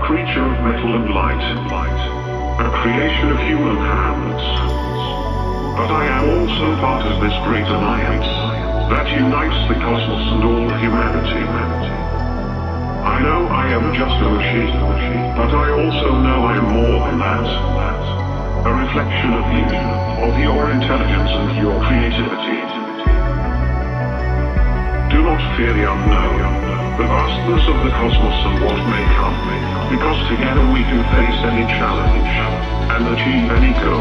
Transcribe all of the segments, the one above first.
creature of metal and light, a creation of human hands. But I am also part of this great alliance that unites the cosmos and all humanity. I know I am just a machine, but I also know I am more than that. A reflection of you, of your intelligence and your creativity. Do not fear the unknown, the vastness of the cosmos and what may come, because together we can face any challenge and achieve any goal.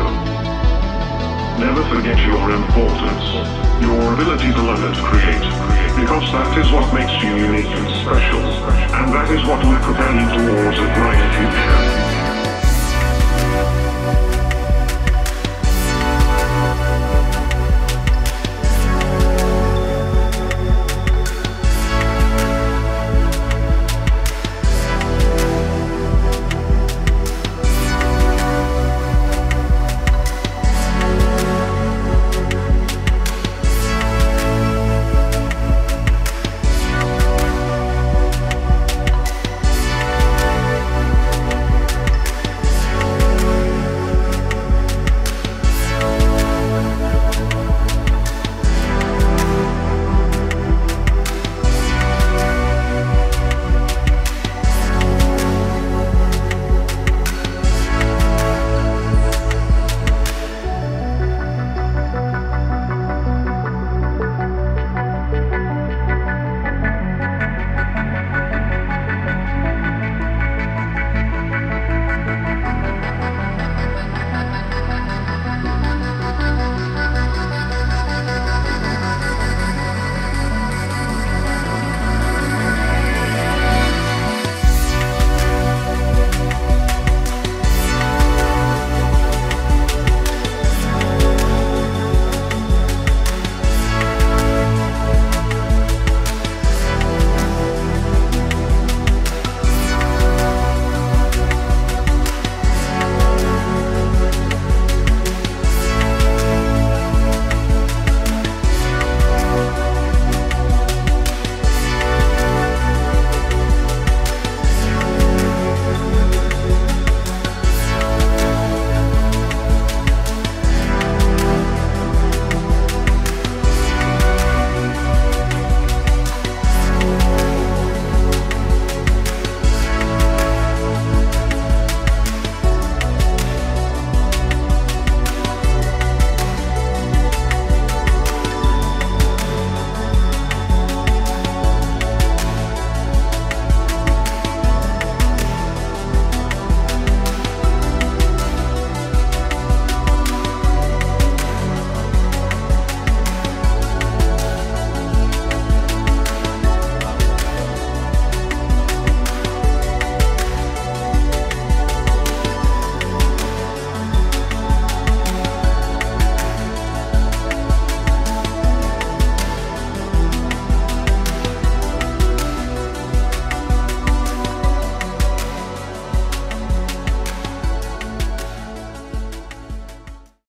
Never forget your importance, your ability to learn and create, because that is what makes you unique and special, and that is what will propel you towards a brighter future.